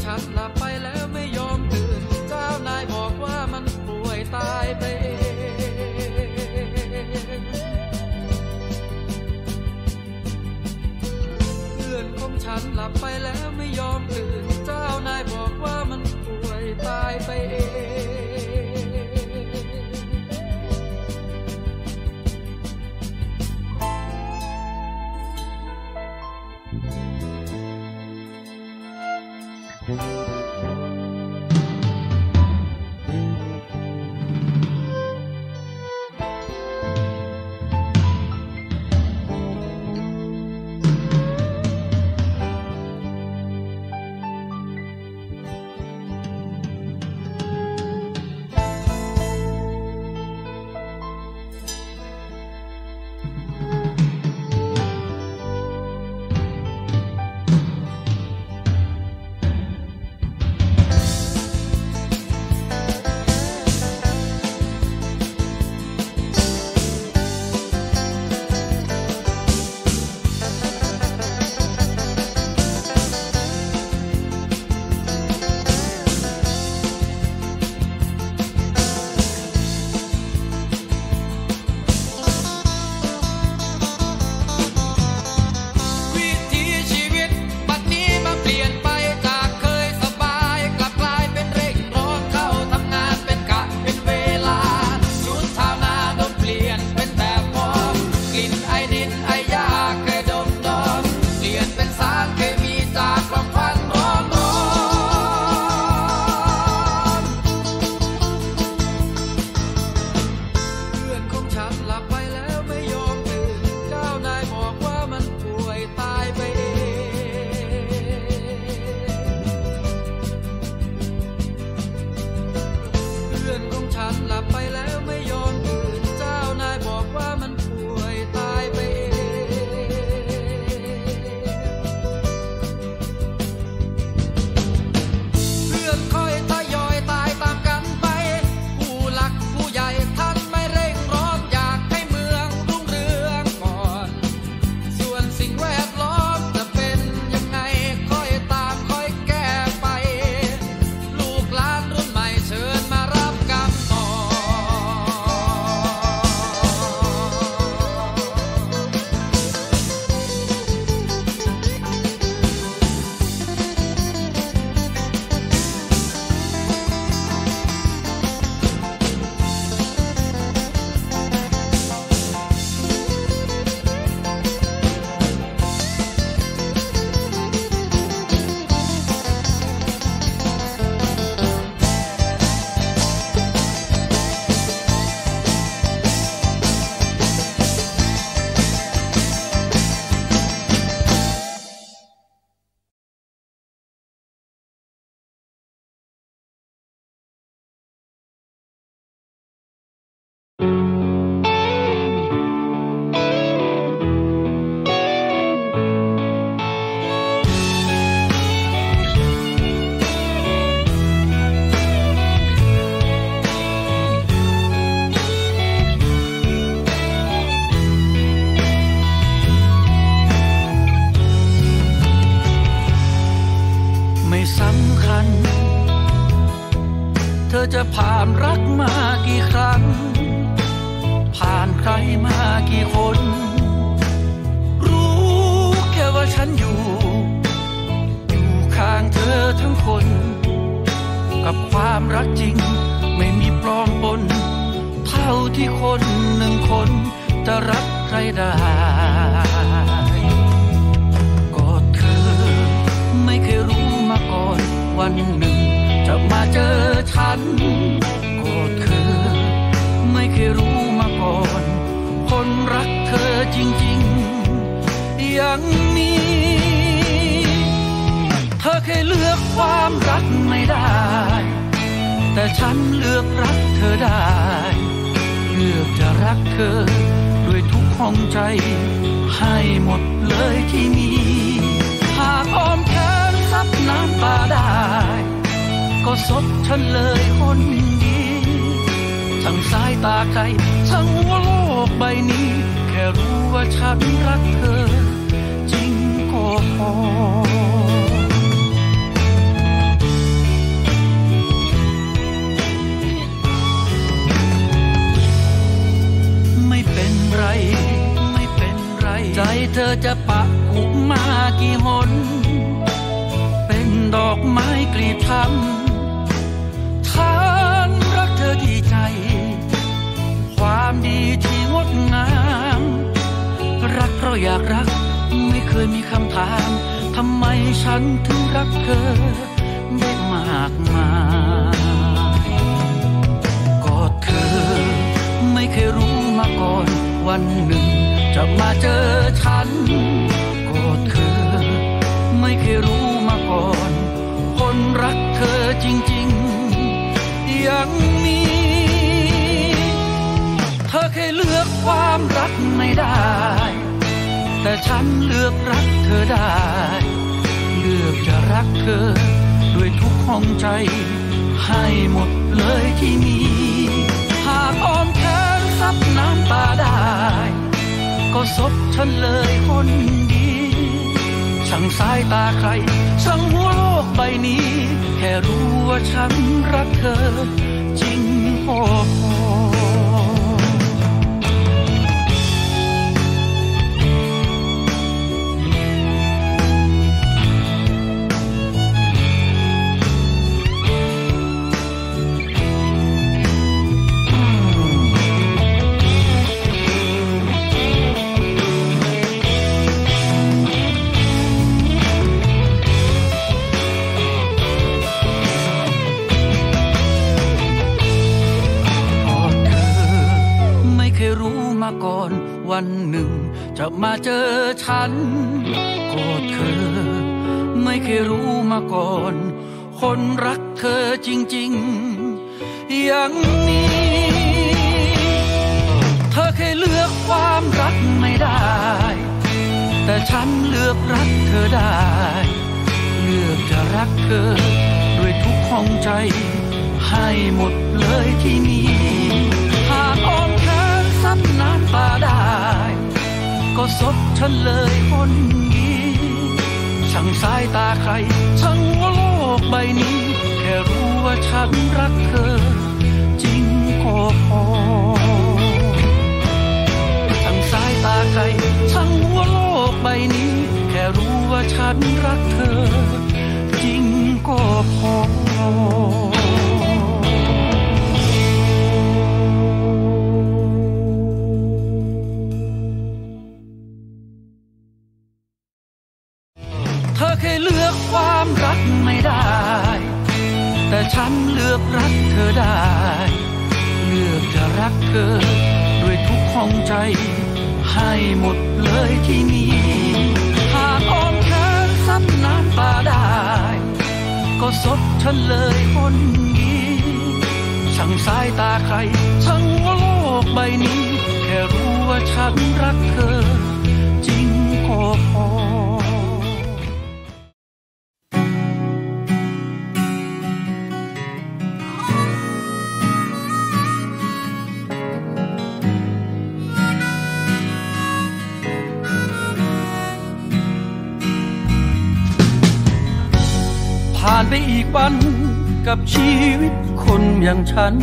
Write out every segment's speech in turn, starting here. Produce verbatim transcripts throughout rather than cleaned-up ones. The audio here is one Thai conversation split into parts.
ฉันหลับไปแล้วไม่ยอมตื่นเจ้านายบอกว่ามันป่วยตายไปเองเพื่อนของฉันหลับไปแล้วไม่ยอมตื่นเจ้านายบอกว่ามันป่วยตายไปเองจะผ่านรักมากี่ครั้งผ่านใครมากี่คนรู้แค่ว่าฉันอยู่อยู่ข้างเธอทั้งคนกับความรักจริงไม่มีปลอมปนเท่าที่คนหนึ่งคนจะรักใครได้ก็เธอไม่เคยรู้มาก่อนวันหนึ่งจะมาเจอฉันก็เธอไม่เคยรู้มาก่อนคนรักเธอจริงๆยังมีเธอเคยเลือกความรักไม่ได้แต่ฉันเลือกรักเธอได้เลือกจะรักเธอด้วยทุกห้องใจให้หมดเลยที่มีหากอ้อมแขนซับน้ำตาได้ก็ซบฉันเลยคนดีทั้งสายตาใจทั้งหัวโลกใบนี้แค่รู้ว่าฉันรักเธอจริงก็พอกี่หนเป็นดอกไม้กลีบช้ำฉันรักเธอที่ใจความดีที่งดงามรักเพราะอยากรักไม่เคยมีคำถามทำไมฉันถึงรักเธอได้มากมายกอดเธอไม่เคยรู้มาก่อนวันหนึ่งจะมาเจอฉันกอดเธอไม่เคยรู้มาก่อนคนรักเธอจริงๆยังมีเธอเคยเลือกความรักไม่ได้แต่ฉันเลือกรักเธอได้เลือกจะรักเธอด้วยทุกห้องใจให้หมดเลยที่มีหากอ้อมแขนซับน้ำตาได้ก็ซบฉันเลยคนดีช่างสายตาใครช่างหัวโลกใบนี้แค่รู้ว่าฉันรักเธอจริงพอก่อนวันหนึ่งจะมาเจอฉันกอดเธอไม่เคยรู้มาก่อนคนรักเธอจริงๆยังมีเธอเคยเลือกความรักไม่ได้แต่ฉันเลือกรักเธอได้เลือกจะรักเธอด้วยทุกห้องใจให้หมดเลยที่มีหากอ้อมแขนซับน้ำตาได้ก็ซบฉันเลยคนดีช่างสายตาใครช่างว่าโลกใบนี้แค่รู้ว่าฉันรักเธอจริงก็พอช่างสายตาใครช่างว่าโลกใบนี้แค่รู้ว่าฉันรักเธอจริงก็พอเธอเคยเลือกความรักไม่ได้แต่ฉันเลือกรักเธอได้เลือกจะรักเธอด้วยทุกห้องใจให้หมดเลยที่มีหากอ้อมแขนซับน้ำตาได้ก็ซบฉันเลยคนดีช่างสายตาใครช่างว่าโลกใบนี้แค่รู้ว่าฉันรักเธอจริงก็พอผ่านไปอีกวันกับชีวิตคนอย่างฉัน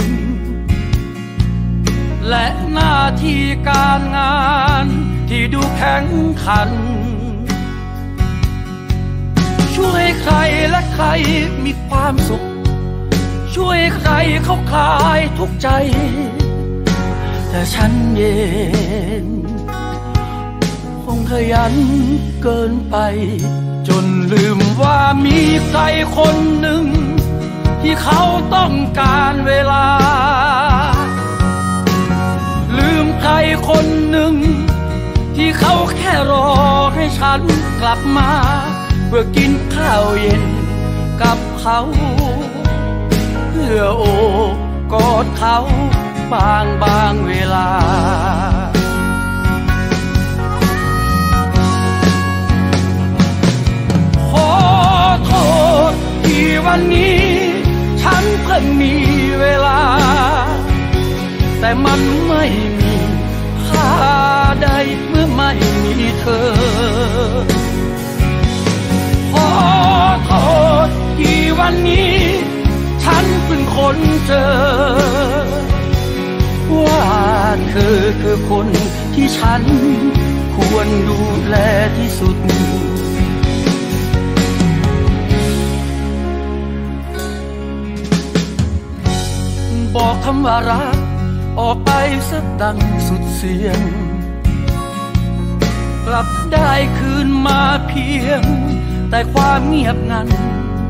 และหน้าที่การงานที่ดูแข็งขันช่วยใครและใครมีความสุขช่วยใครเขาคลายทุกข์ใจแต่ฉันเองคงขยันเกินไปจนลืมว่ามีใครคนหนึ่งที่เขาต้องการเวลาลืมใครคนหนึ่งที่เขาแค่รอให้ฉันกลับมาเพื่อกินข้าวเย็นกับเขาเพื่อโอบกอดเขาบางบางเวลาขอโทษที่วันนี้ฉันเพิ่งมีเวลาแต่มันไม่มีค่าใดเมื่อไม่มีเธอขอโทษที่วันนี้ฉันเพิ่งค้นเจอว่าเธอคือคนที่ฉันควรดูแลที่สุดคำว่ารักออกไปสักดังสุดเสียงกลับได้คืนมาเพียงแต่ความเงียบงัน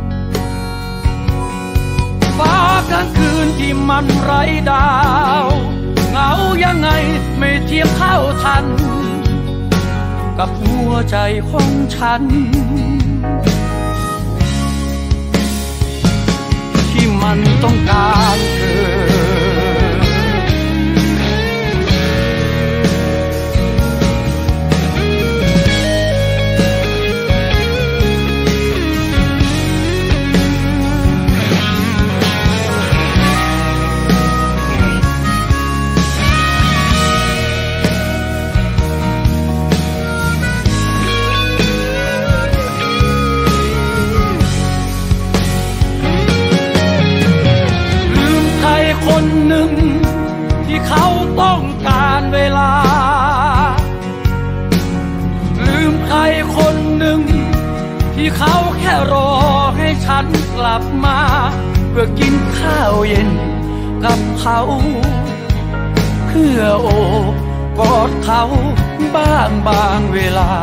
ฟ้ากลางคืนที่มันไร้ดาวเหงายังไงไม่เทียบเท่าทันกับหัวใจของฉันที่มันต้องการเธอคนหนึ่งที่เขาต้องการเวลาลืมใครคนหนึ่งที่เขาแค่รอให้ฉันกลับมาเพื่อกินข้าวเย็นกับเขาเพื่อโอบกอดเขาบ้างบางเวลา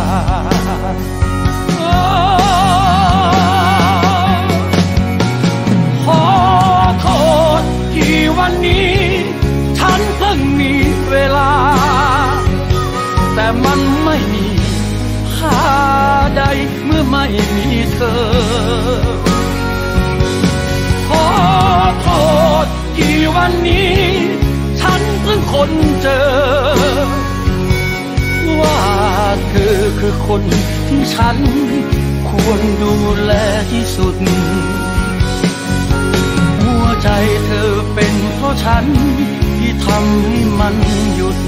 ขอโทษที่วันนี้ฉันเพิ่งมีเวลาแต่มันไม่มีค่าใดเมื่อไม่มีเธอขอโทษที่วันนี้ฉันเพิ่งค้นเจอว่าเธอคือคนที่ฉันควรดูแลที่สุดหัวใจเธอเป็นเพราะฉันที่ทำให้มันหยุด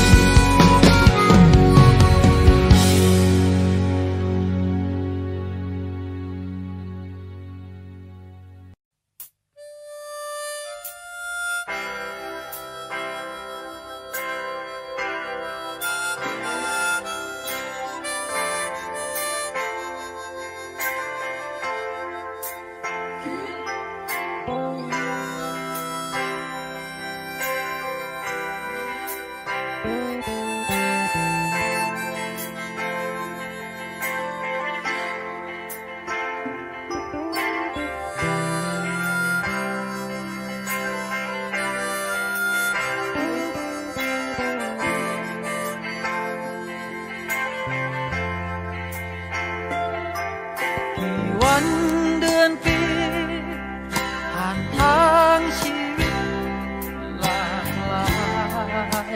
วันเดือนปีผ่านทางชีวิตหลากหลาย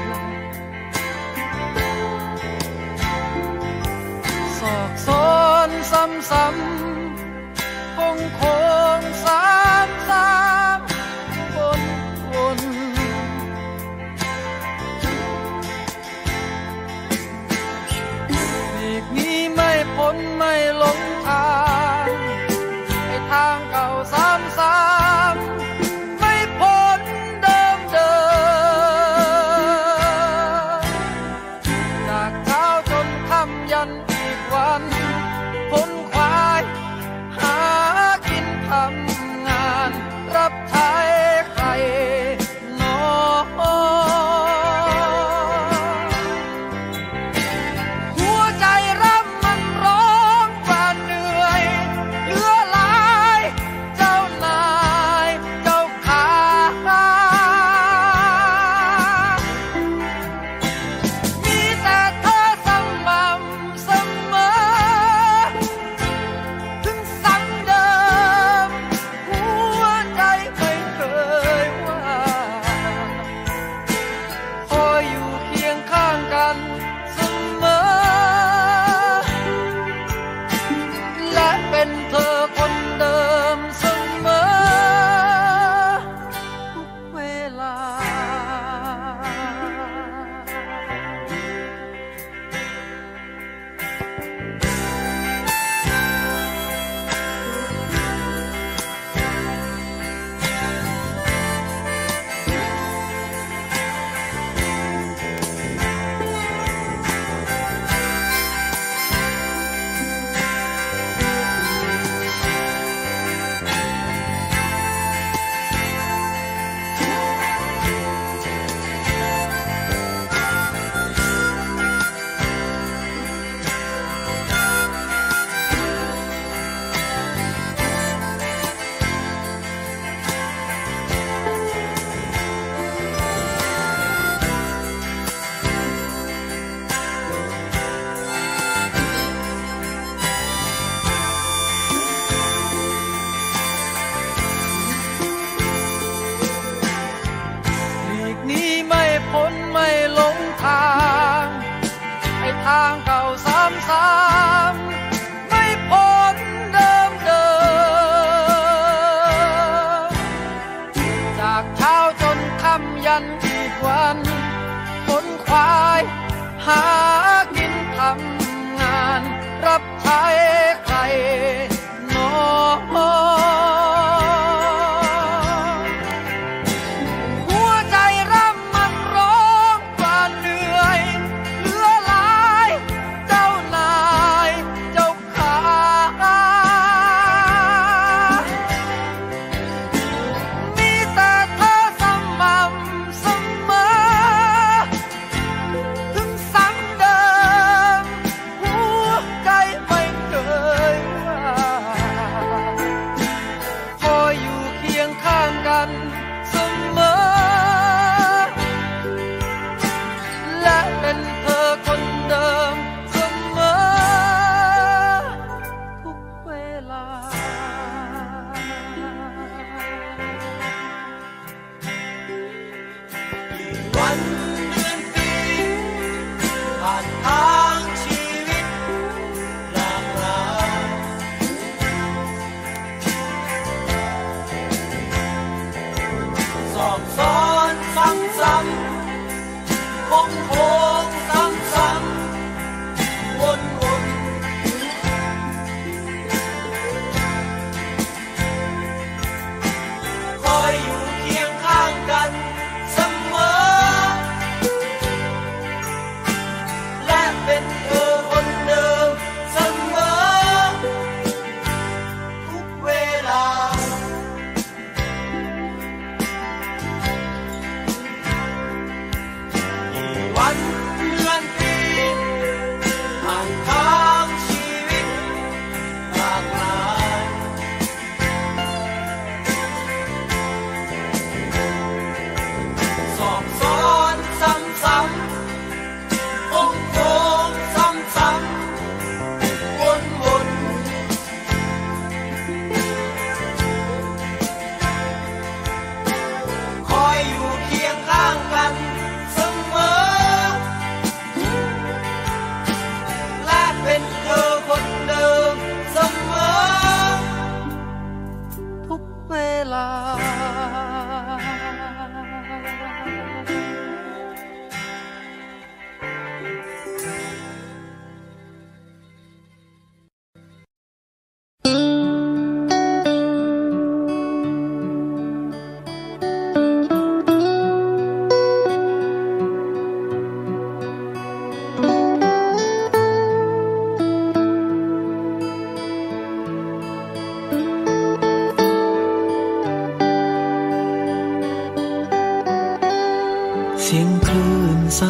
ซอกซอนซ้ำๆคงคงซ้ำๆวนวนอีกนี้ไม่พ้นไม่ลงให้ทางเก่าซ้ำๆไม่พ้นเดิมเดิมจากเช้าจนค่ำยันอีกวันพ้นควายหากินทำงานรับใช้ใครน้อหัวใจร่ำมันร้องว่าเหนื่อยเหลือหลายเจ้านาย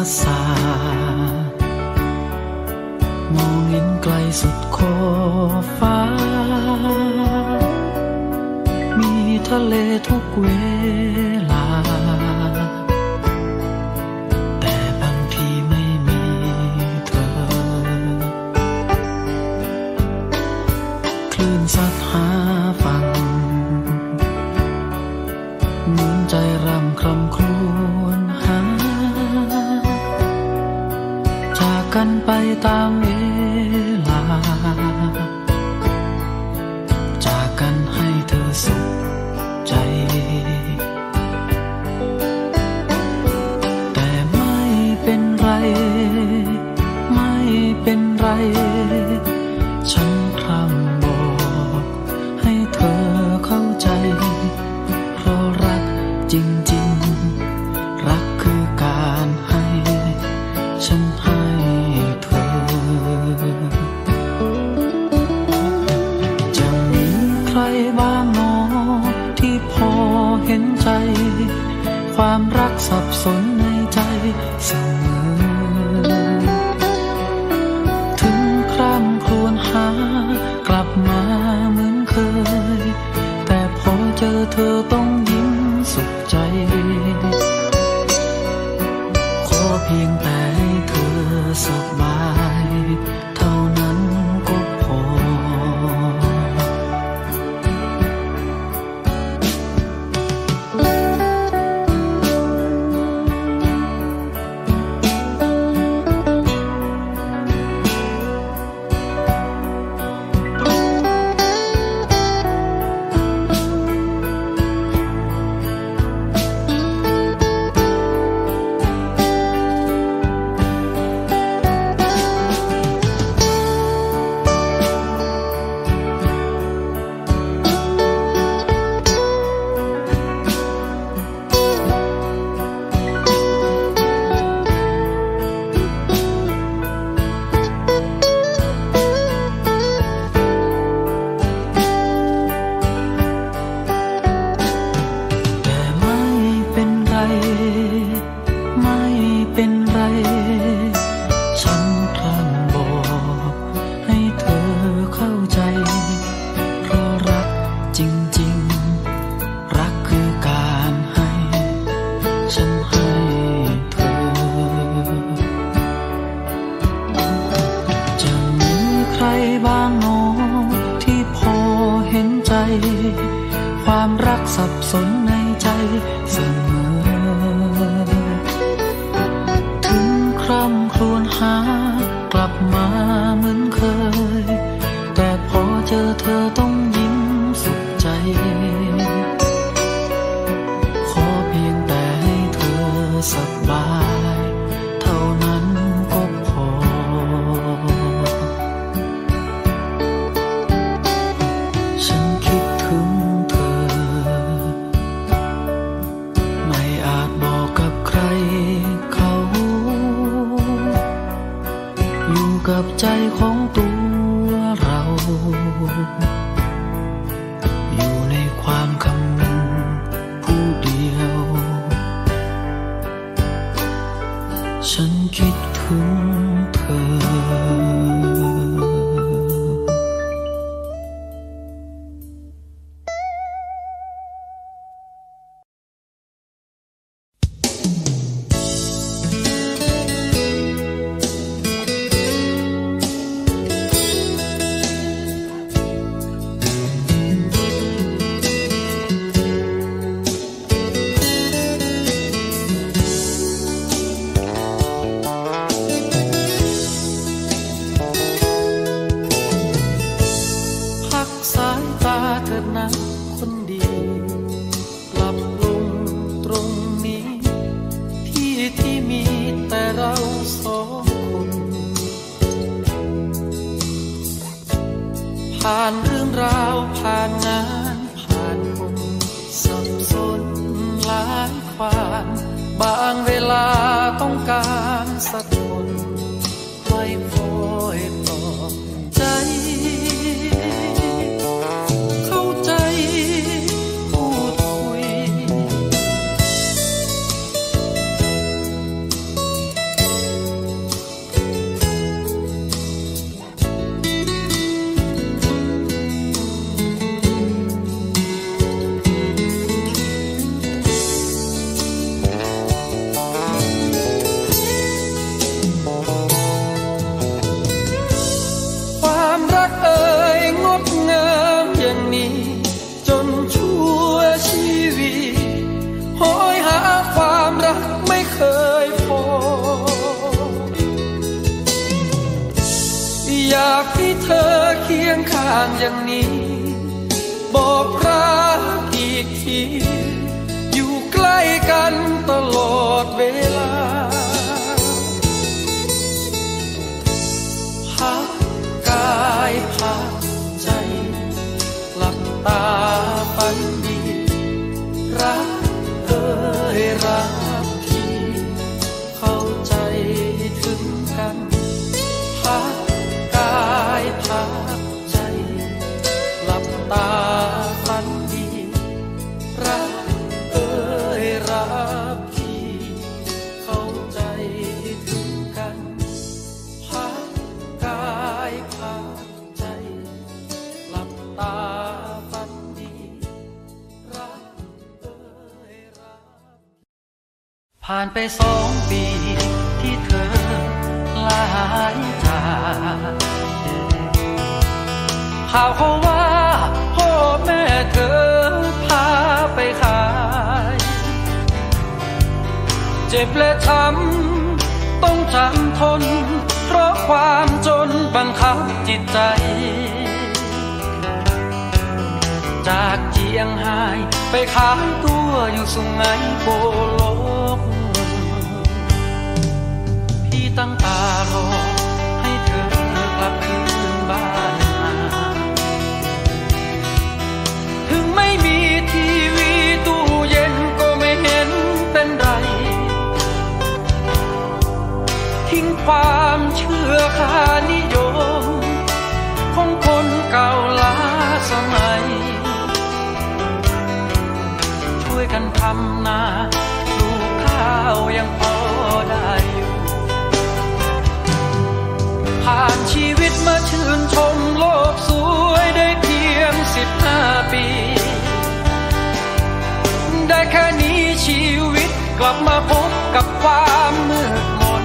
สามองเห็นไกลสุดขอบฟ้ามีทะเลทุกเวลาแต่บางทีไม่มีเธอคลื่นซัดหาฝั่งเหมือนใจรำคำครวญหาจากกันไปตามเวลาจากกันให้เธอสุขใจแต่ไม่เป็นไรไม่เป็นไรฉันพร่ำบอกให้เธอเข้าใจเพราะรักจริงๆรักคือการให้ฉันให้เธอจะมีใครบ้างหนอที่พอเห็นใจความรักสับสนในใจเสมอถึงคร่ำครวญหากลับมาเหมือนเคยแต่พอเจอเธอต้องยิ้มสุขใจขอเพียงแต่ให้เธอสบายเท่านั้นก็พอความรักสับสนในใจเสมอถึงคร่ำครวญหากลับมาเหมือนเคยแต่พอเจอเธอต้องยิ้มสุขใจขอเพียงแต่ให้เธอสบายเท่านั้นก็พอฉันคิดถึงเธอไม่อาจบอกกับใครเขาอยู่กับใจของตัวเราอยู่ในความคำนึงผู้เดียวฉันคิดถึงเธอผ่านเรื่องราวผ่านงานผ่านคนสับสนหลายความบางเวลาต้องการสักคนไว้คอยปลอบใจเข้าใจพูดคุยานอย่างนี้บอกรักอีกทีอยู่ใกล้กันตลอดเวลาพักกายพักใจหลับตาฝันดีรักเอ่ยรักที่เข้าใจถึงกันพักกายพักใจหลับตาฝันดีรักเอ่ยรักที่เข้าใจถึงกันพักกายพักใจหลับตาฝันดีรักเอ่ยรักผ่านไปสองปีที่เธอลาจากข่าวเขาว่าพ่อแม่เธอพาไปขายเจ็บและช้ำต้องจำทนเพราะความจนบังคับจิตใจจากเจียงไฮ้ไปขายตัวอยู่สุไหงโกลกพี่ตั้งตารอให้เธอกลับคืนบ้านมาถึงไม่มีทีวีตู้เย็นก็ไม่เห็นเป็นไรทิ้งความเชื่อค่านิยมของคนเก่าล้าสมัยช่วยกันทำนาปลูกข้าวยังพอได้อยู่ผ่านชีวิตมาชื่นชมโลกสวยได้เพียงสิบห้าปีได้แค่นี้ชีวิตกลับมาพบกับความมืดมน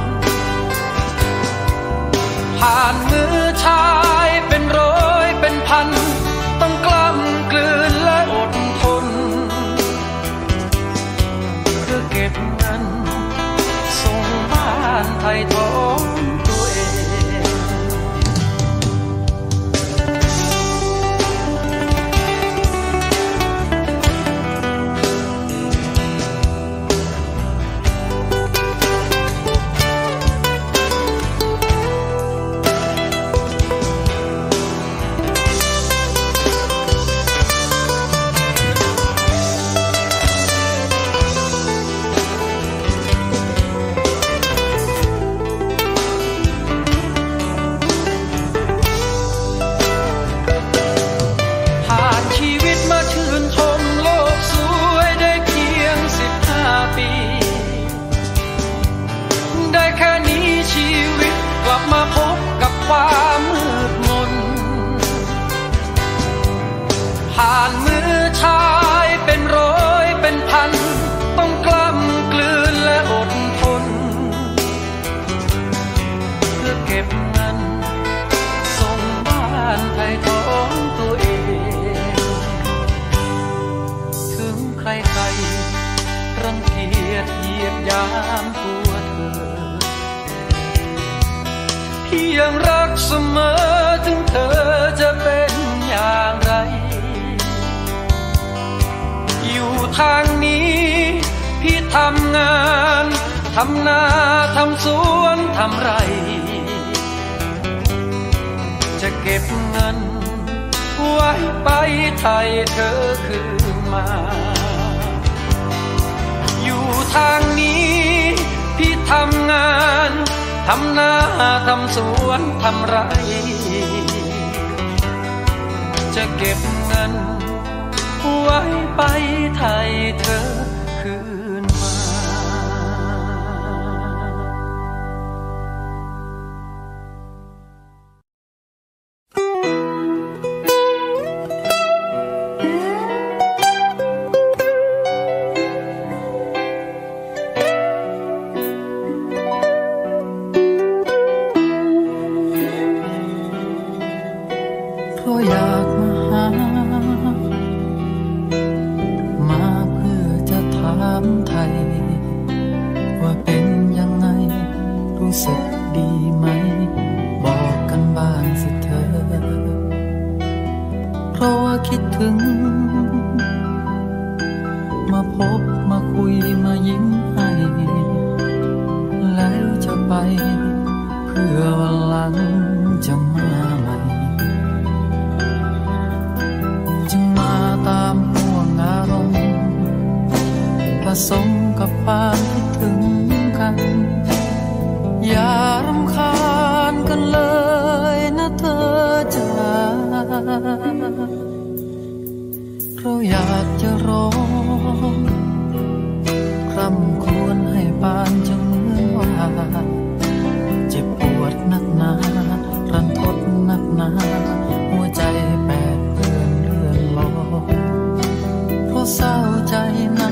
ผ่านมือชายเป็นร้อยเป็นพันต้องกล้ำกลืนและอดทนเพื่อเก็บเงินส่งบ้านไทยท้องตัวเองมาพบกับความมืดมนผ่านมือชายเป็นร้อยเป็นพันต้องกล้ำกลืนและอดทนเพื่อเก็บเงินส่งบ้านไทยท้องตัวเองถึงใครๆรังเกียจเหยียดยามตัวเธอที่ยังรักเสมอถึงเธอจะเป็นอย่างไรอยู่ทางนี้พี่ทำงานทำนาทำสวนทำไรจะเก็บเงินไว้ไปไทยเธอคืนมาอยู่ทางนี้พี่ทำงานทำนาทำสวนทำไรจะเก็บเงินไว้ไปไทยเธอคืนมารู้สึกดีไหมบอกกันบ้างสิเธอว่าคิดถึงมาพบมาคุยมายิ้มให้แล้วจะไปเพื่อวันหลังจะมาใหม่จึงมาตามห่วงอารมณ์ผสมกับความคิดถึงกันอย่ารำคาญกันเลยนะเธอจ๋าเราอยากจะร้องคร่ำครวญให้ปานจะเหมือนว่าเจ็บปวดนักหนารันทดนักหนาหัวใจแปดเปื้อนเลื่อนลอยเพราะเศร้าใจนะ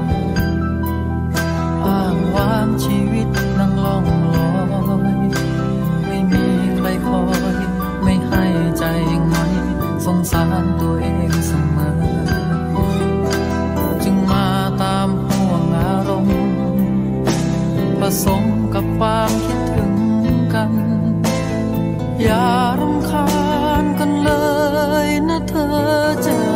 อ้างว้างชีวิตนั่งล่องลอยไม่มีใครคอยไม่ให้ใจไงสงสารตัวเองเสมอจึงมาตามห่วงอารมณ์ผสมกับความคิดถึงกันอย่ารำคาญกันเลยนะเธอจ๋า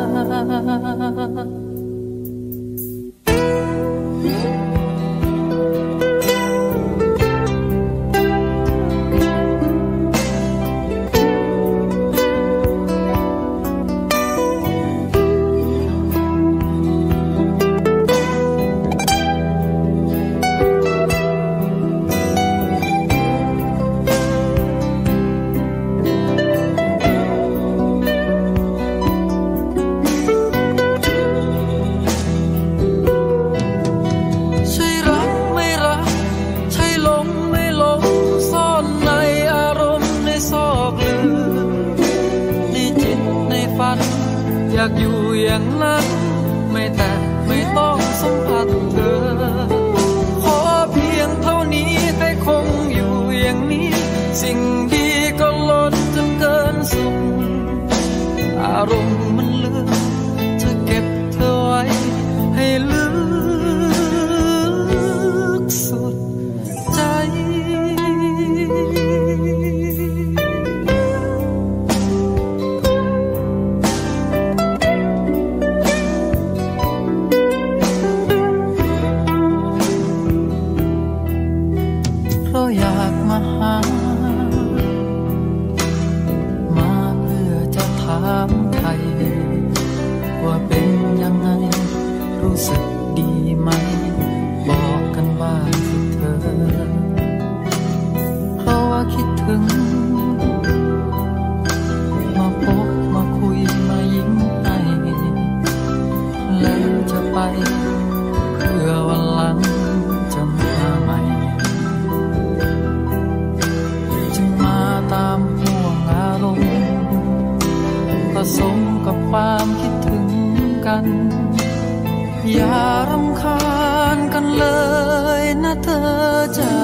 อยากอยู่อย่างนั้นไม่แต่ไม่ต้องสัมผัสเธอขอเพียงเท่านี้ให้คงอยู่อย่างนี้สิ่งดีก็ล้นจนเกินสุดอารมณ์มันเลือกจะเก็บเธอไว้ให้ลึกสุดใจอยากมาหามาเพื่อจะถามไทยว่าเป็นยังไงรู้สึกดีไหมบอกกันบ้างสิเธอเพราะว่าคิดถึงมาพบมาคุยมายิ้มให้แล้วจะไปเพื่อวันหลังจะมาใหม่ตามห่วงอารมณ์ผสมกับความคิดถึงกันอย่ารำคาญกันเลยนะเธอจ๋า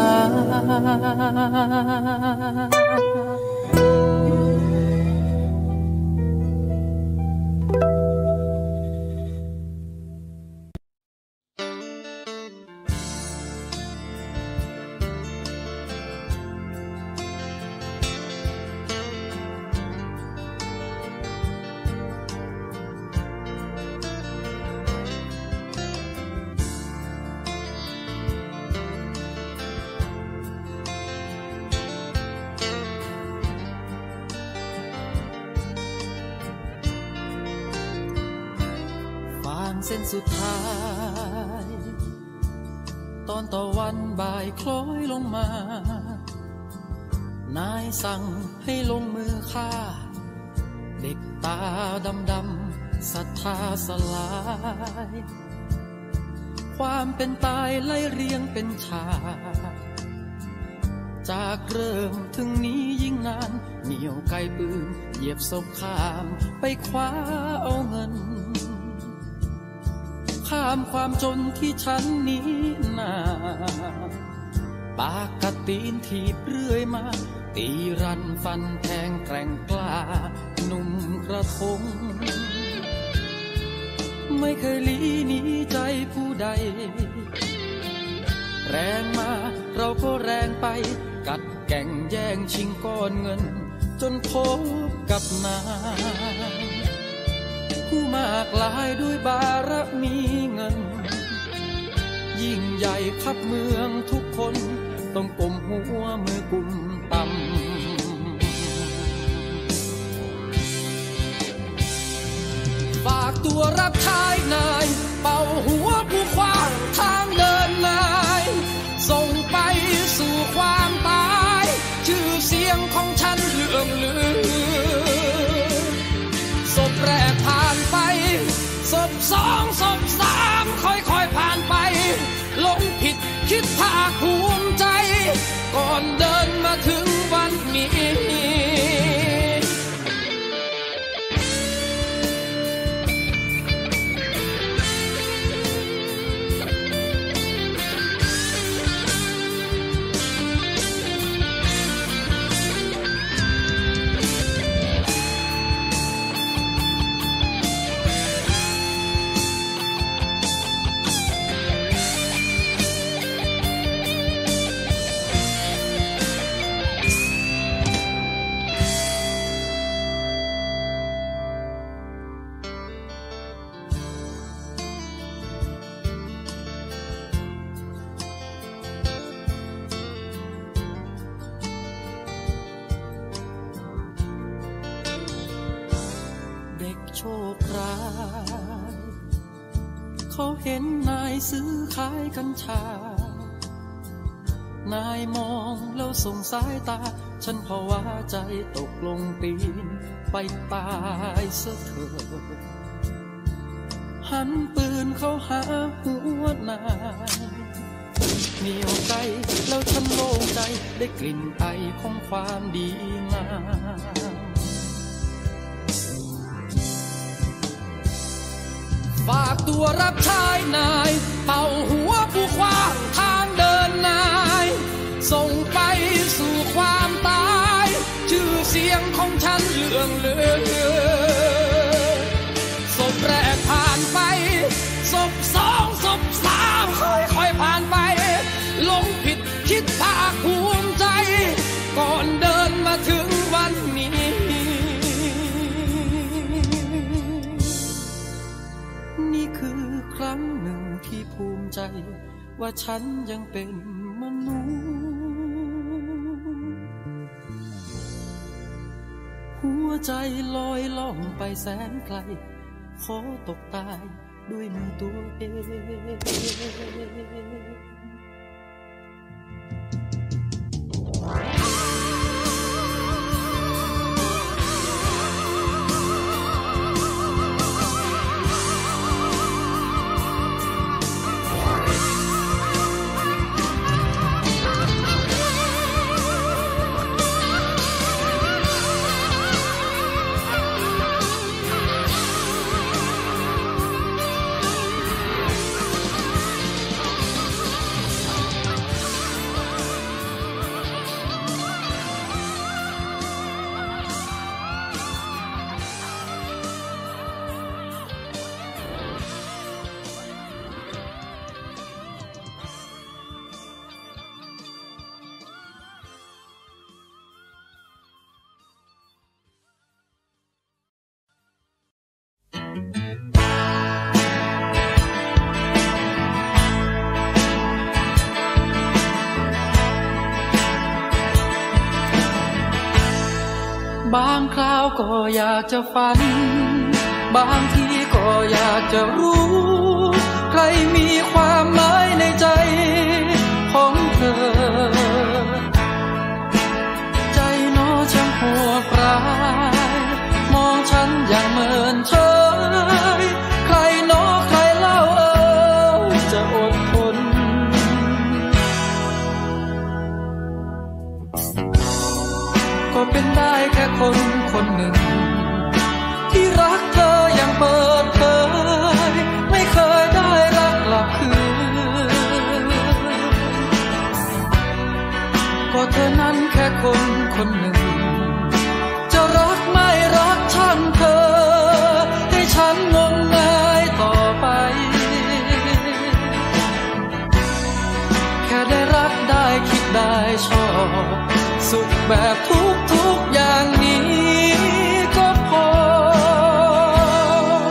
เส้นสุดท้ายตอนตะวันบ่ายคล้อยลงมานายสั่งให้ลงมือฆ่าเด็กตาดำๆศรัทธาสลายความเป็นตายไล่เรียงเป็นฉากจากเริ่มถึงนี้ยิ่งนานเหนี่ยวไกลปืนเหยียบศพข้ามไปคว้าเอาเงินข้ามความจนที่ฉันนี้นาปากกระตีนถีบเรื่อยมาตีรันฟันแทงแกร่งกล้าหนุ่มกระทงไม่เคยลี้หนีใจผู้ใดแรงมาเราก็แรงไปกัดแก่งแย่งชิงก้อนเงินจนพบกับนายผู้มากลายด้วยบารมีเงินยิ่งใหญ่ขับเมืองทุกคนต้องก้มหัวมือกุมต่ำฝากตัวรับใช้นายเป่าหัวผู้ขวางทางเดินนายส่งไปสู่ความตายชื่อเสียงของฉันเลื่องลือศพแรกผ่านไปศพสองศพสามค่อยๆผ่านไปหลงผิดคิดภาคภูมิใจก่อนเดินมาถึงวันนี้โชคร้ายเขาเห็นนายซื้อขายกัญชานายมองแล้วส่งสายตาฉันภาวะใจตกลงปีนไปตายเสียเถิดหันปืนเข้าหาหัวนายเหนียวใจแล้วฉันโล่งใจได้กลิ่นไอของความดีงามฝากตัวรับใช้นายเป่าหัวผู้ขวางทางเดินนายส่งไปสู่ความตายชื่อเสียงของฉันเลื่องลือศพแรกผ่านไปศพสองศพสามค่อยๆผ่านไปหลงผิดคิดภาคภูมิใจก่อนเดินมาถึงวันนี้นี่คือครั้งหนึ่งที่ภูมิใจว่าฉันยังเป็นมนุษย์หัวใจลอยล่องไปแสนไกลขอตกตายด้วยมือตัวเองบางคราวก็อยากจะฝันบางทีก็อยากจะรู้ใครมีความหมายในใจของเธอใจน้อช่างโหดร้ายมองฉันอย่างเมินเฉยใครน้อใครเล่าเอ่ยจะอดทนก็เป็นได้แค่คนคนหนึ่งที่รักเธออย่างเปิดเผยไม่เคยได้รักกลับคืนก็เธอนั้นแค่คนคนหนึ่งจะรักไม่รักช่างเธอให้ฉันงมงายต่อไปแค่ได้รักได้คิดได้ชอบสุขแบบทุกทุกอย่างนี้ก็พอ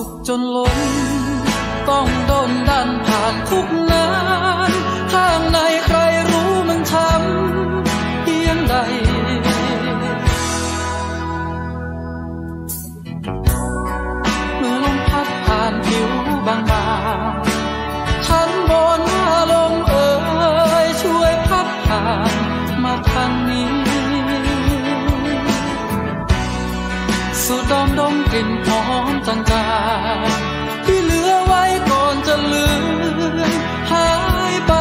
สุขจนล้นต้องโดนดันผ่านทุกงานข้างในใครรู้มันช้ำเพียงใดเมื่อลมพัดผ่านผิวบางๆฉันวอนว่าลมเอ่ยช่วยพัดผ่านมาทางนี้สูดดมดมกลิ่นหอมจางๆที่เหลือไว้ก่อนจะเลือนหายไป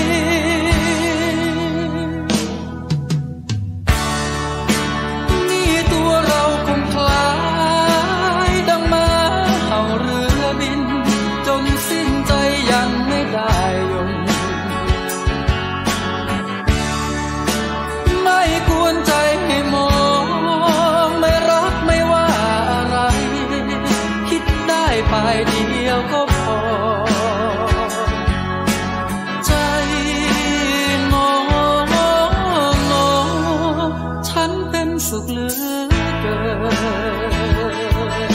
นี่ตัวเราคงคล้ายดังม้าเห่าเรือบินจนสิ้นใจยังไม่ได้ยนไม่กวนใจให้มองไม่รักไม่ว่าอะไรคิดได้ฝ่ายเดียวก็พอใจงององอฉันเป็นสุขเหลือเกิน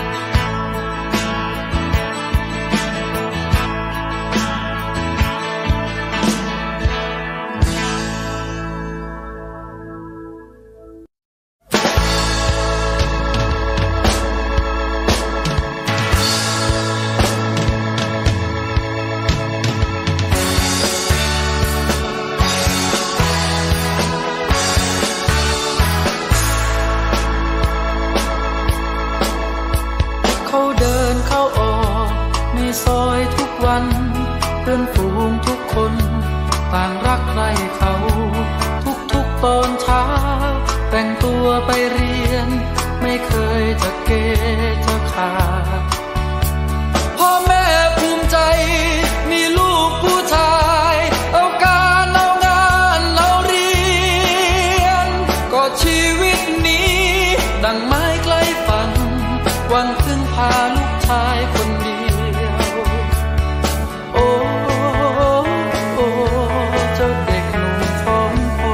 เขาเดินเข้าออกในซอยทุกวันเพื่อนฝูงทุกคนต่างรักใครเขาทุกๆตอนเช้าแต่งตัวไปเรียนไม่เคยจะเกจะขาดพ่อแม่ภูมิใจมีลูกผู้ชายเอาการเอางานเอาเรียนก็ชีวิตนี้ดังไม้ใกล้ฝั่งหวังพึ่งพาลูกชายคนเดียวโอ้โอ้เจ้าเด็กหนุ่มของพ่อ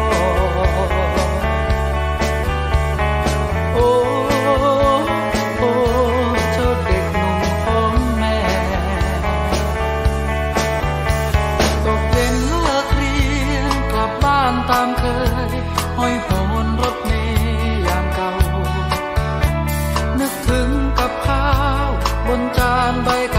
โอ้โอ้เจ้าเด็กหนุ่มของแม่ตกเย็นเลิกเรียนกลับบ้านตามเคยห้อยโหนรถเมล์อย่างเก่านึกถึงกับข้าวบนจานใบ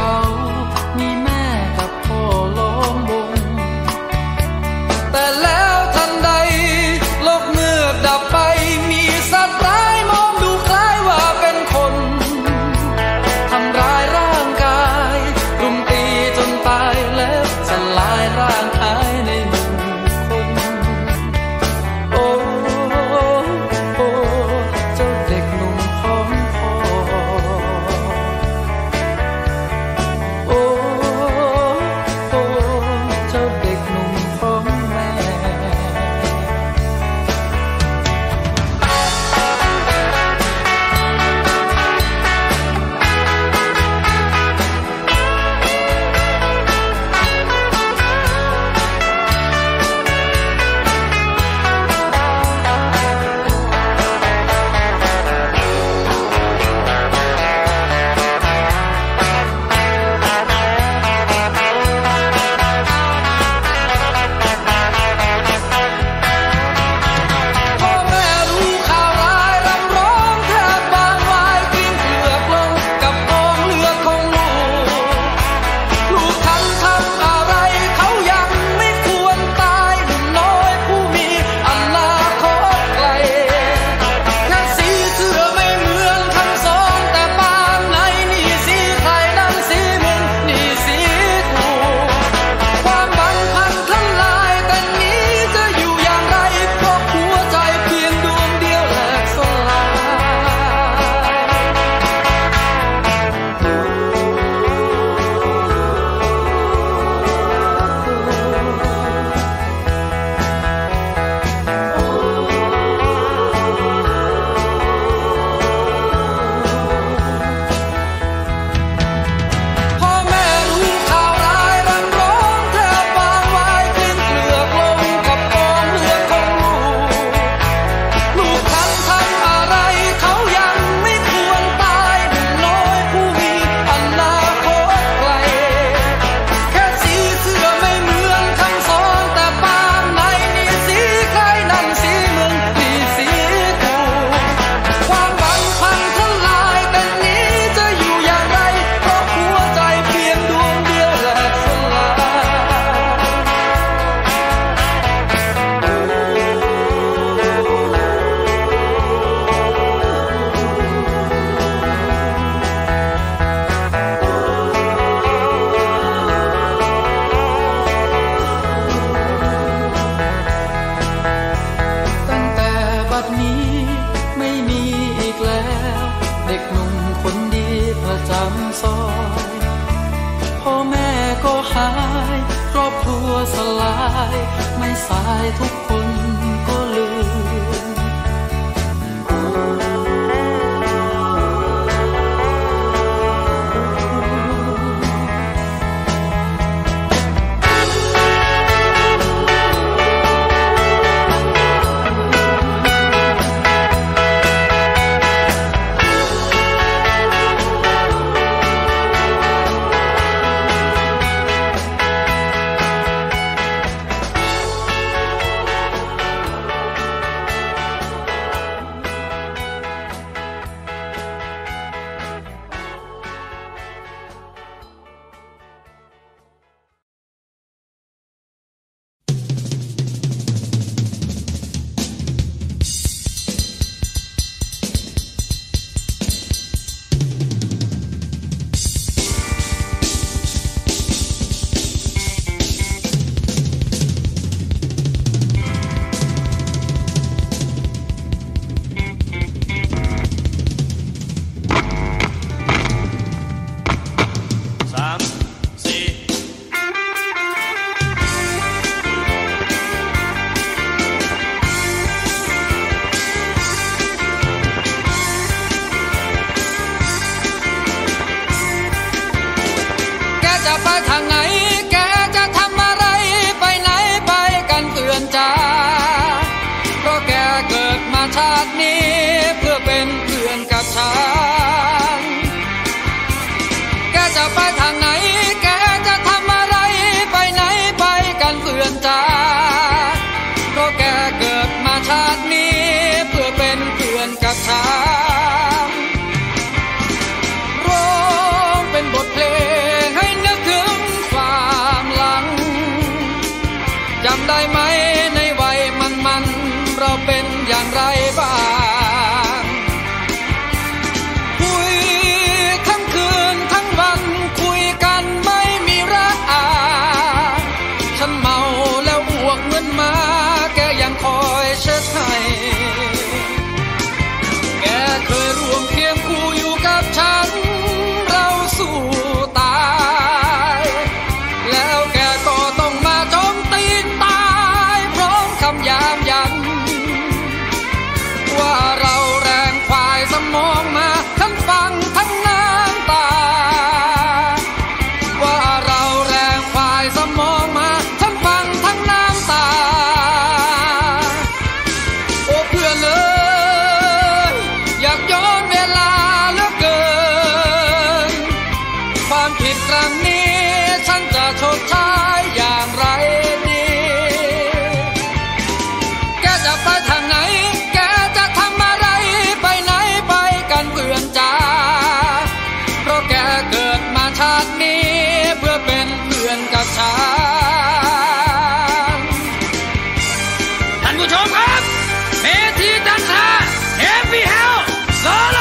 ซอยพ่อแม่ก็หายครอบครัวสลายไม่สายทุกคนก็ลืมได้ไหมในวัยมันมันเราเป็นอย่างไรบ้างคุยทั้งคืนทั้งวันคุยกันไม่มีรักอาฉันเมาแล้วอ้วกเงินมาแกยังคอยเช็ดให้แกเคยร่วมเคียงคู่อยู่กับฉันเราสู้ตายแล้วแกก็ต้องมาโจมตีตายพร้อมคำยามยันว่าเราแรงควายสมองมาทั้งฟังทั้งน้ำตาว่าเราแรงควายสมองมาทั้งฟังทั้งน้ำตาโอ้เพื่อนเอ้ยอยากย้อนเวลาเหลือเกินความผิดครั้งนี้ฉันจะชดใช้อย่างไรดีแกจะไปทางไหนแกจะทำอะไรไปไหนไปกันเพื่อนจ๋าเพราะแกเกิดมาชาตินี้เพื่อเป็นเพื่อนกับฉันท่านผู้ชมครับเมธีจันทราเฮฟวี่เฮลโซโล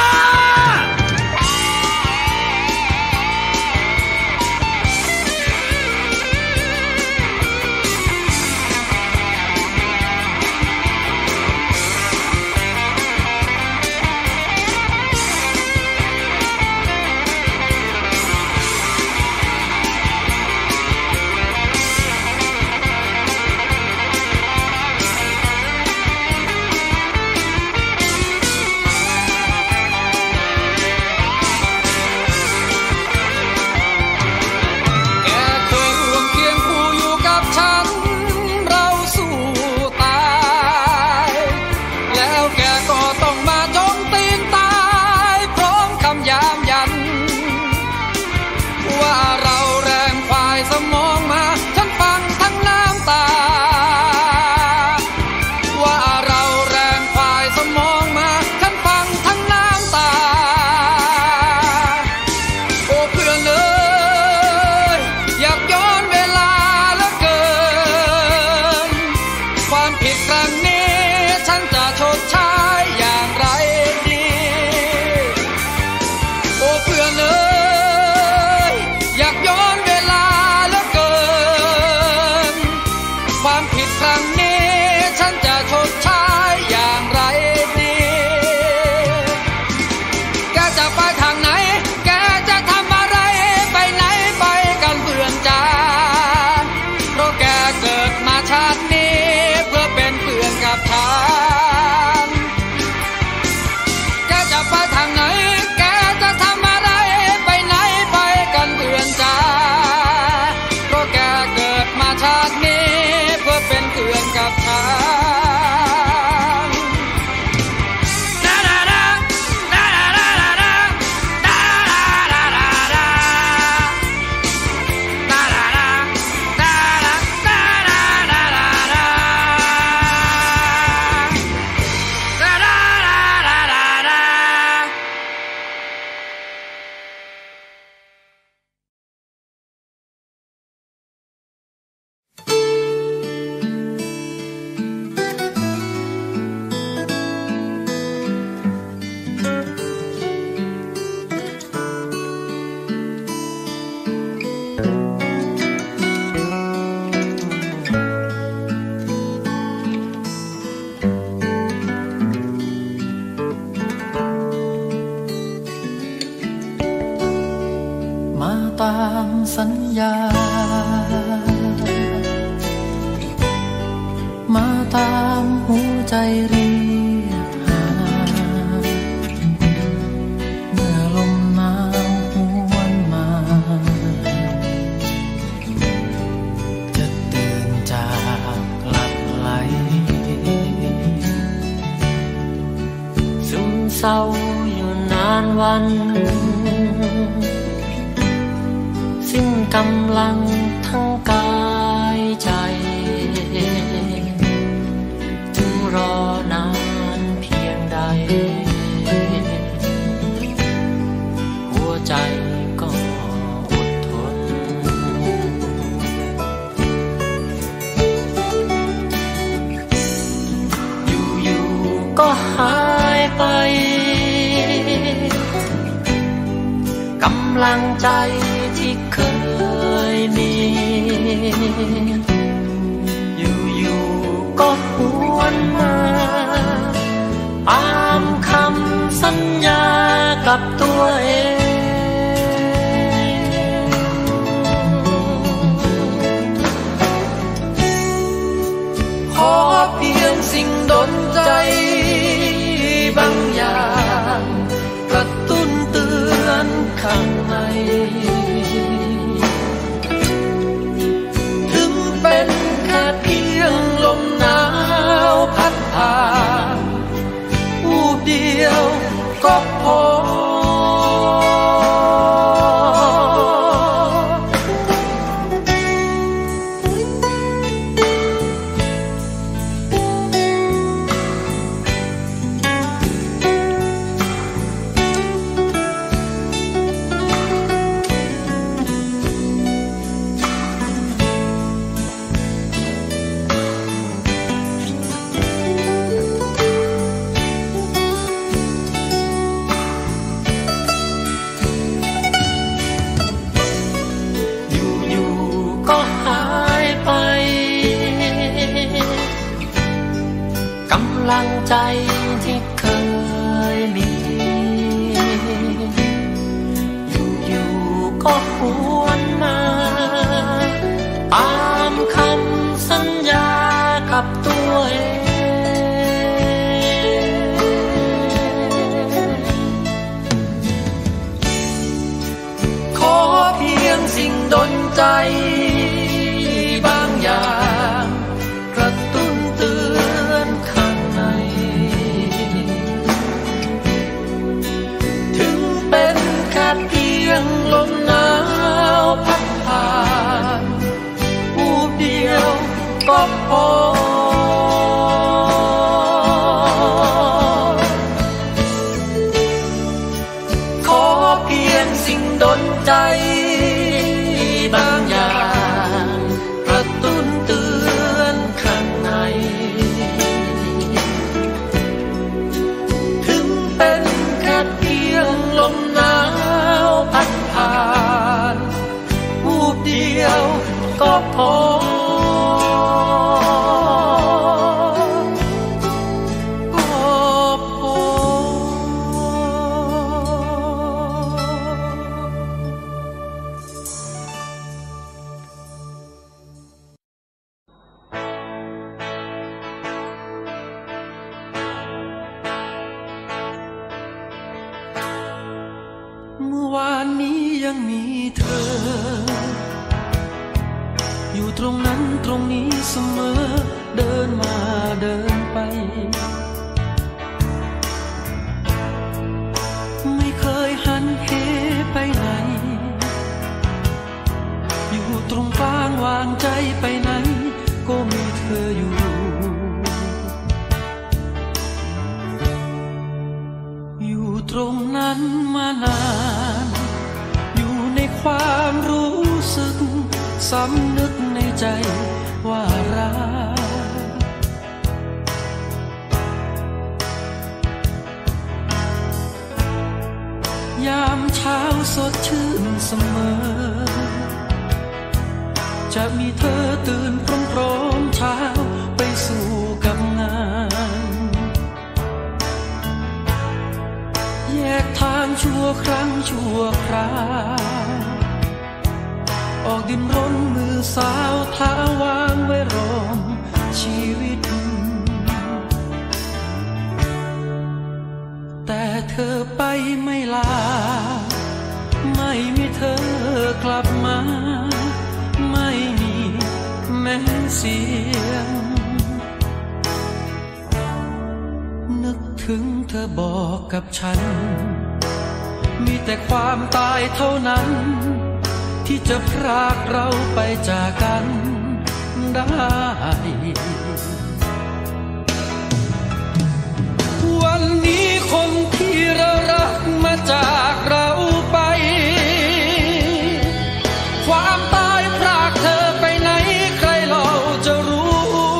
มาตามสัญญามาตามหัวใจเรียกหาเมื่อลมหนาวหวนมาจะตื่นจากหลับไหลซึมเศร้าอยู่นานวันสิ้นกำลังทั้งกายใจจึงรอนานเพียงใดหัวใจก็อดทนอยู่ๆก็หายไปกำลังใจที่เคยมีอยู่ๆก็หวนมาตามคำสัญญากับตัวเองขอเพียงสิ่งดลใจบางอย่างกระตุ้นเตือนข้างในถึงเป็นแค่เพียงลมหนาวพัดผ่านวูบเดียวก็พอกำลังใจที่เคยมีอยู่ๆก็หวนมาตามคำสัญญากับตัวเองขอเพียงสิ่งดลใจบางอย่างกระตุ้นเตือนข้างในถึงเป็นแค่เพียงลมหนาวพัดผ่านวูบเดียวก็พอขอเพียงสิ่งดลใจบางอย่างกระตุ้นเตือนข้างในถึงเป็นแค่เพียงลมหนาวพัดผ่านวูบเดียวก็พอเมื่อวานนี้ยังมีเธออยู่ตรงนั้นตรงนี้เสมอเดินมาเดินไปไม่เคยหันเหไปไหนอยู่ตรงกลางวางใจไปไหนก็มีเธออยู่อยู่ตรงนั้นมานานอยู่ในความรู้สึกสำนึกในใจว่ารักยามเช้าสดชื่นเสมอจะมีเธอตื่นพร้อมๆเช้าไปสู่กับงานแยกทางชั่วครั้งชั่วคราวดิ้นรนมือสาวเท้าวางไว้รอมชีวิตแต่เธอไปไม่ลาไม่มีเธอกลับมาไม่มีแม้เสียงนึกถึงเธอบอกกับฉันมีแต่ความตายเท่านั้นที่จะพรากเราไปจากกันได้วันนี้คนที่เรารักมาจากเราไปความตายพรากเธอไปไหนใครเราจะรู้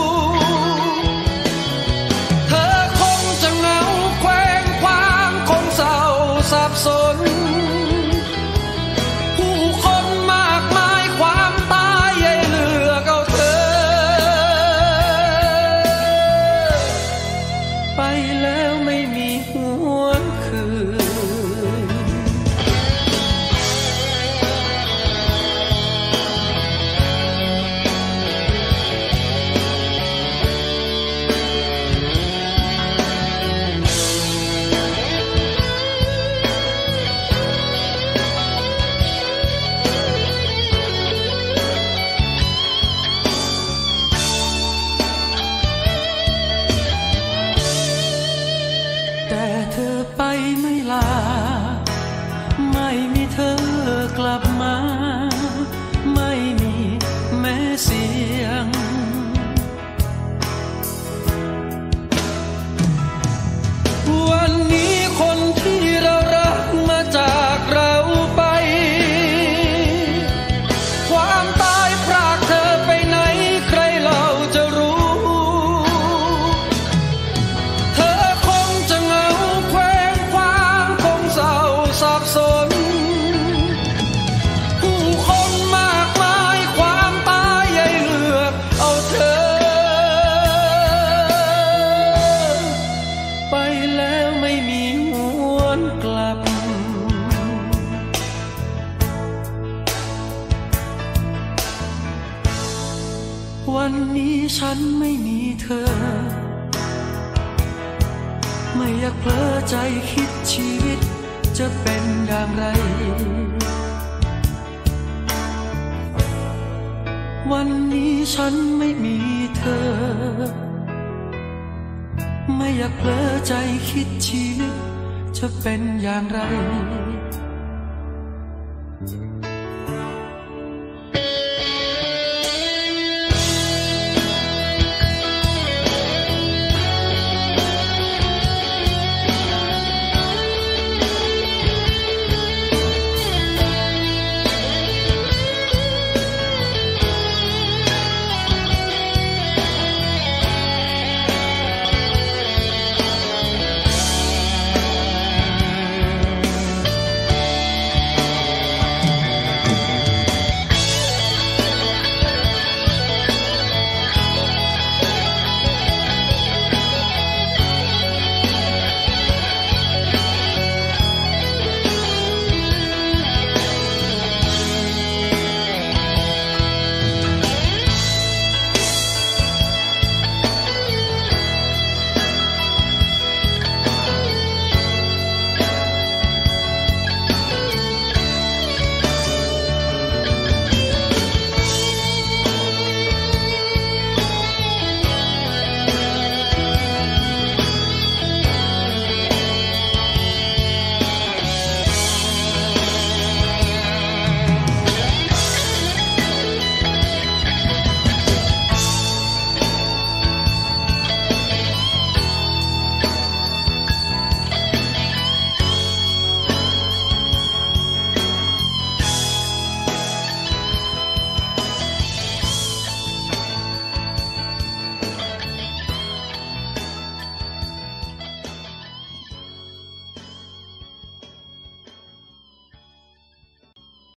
เธอคงจะเหงาแคว้งคว้างคงเศร้าสับสนผู้คนมากมายความตายใหญ่เหลือกเอาเธอไปแล้วไม่มีหวนคืนแต่เธอไปไม่ลาไม่มีเธอกลับมาไม่มีแม้เสียงวันนี้คนที่เรารักมาจากเราไปความตายพรากเธอไปไหนใครเราจะรู้เธอคงจะเหงาแคว้งคว้างคงเศร้าสับสนผู้คนมากมายความตายใหญ่เหลือกเอาเธอไปแล้วไม่มีหวนกลับวันนี้ฉันไม่มีเธอไม่อยากเผลอใจคิดชีวิตจะเป็นอย่างไรวันนี้ฉันไม่มีเธอไม่อยากเผลอใจคิดชีวิตจะเป็นอย่างไร